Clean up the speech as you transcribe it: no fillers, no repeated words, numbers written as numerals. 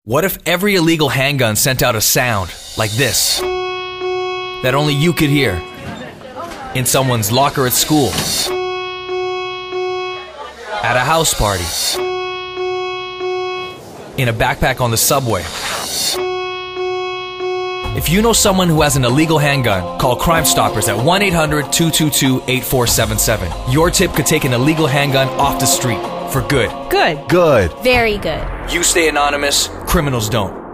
What if every illegal handgun sent out a sound like this that only you could hear in someone's locker at school, at a house party, in a backpack on the subway? If you know someone who has an illegal handgun, call Crime Stoppers at 1-800-222-8477. Your tip could take an illegal handgun off the street for good. Good. Good. Very good. You stay anonymous, criminals don't.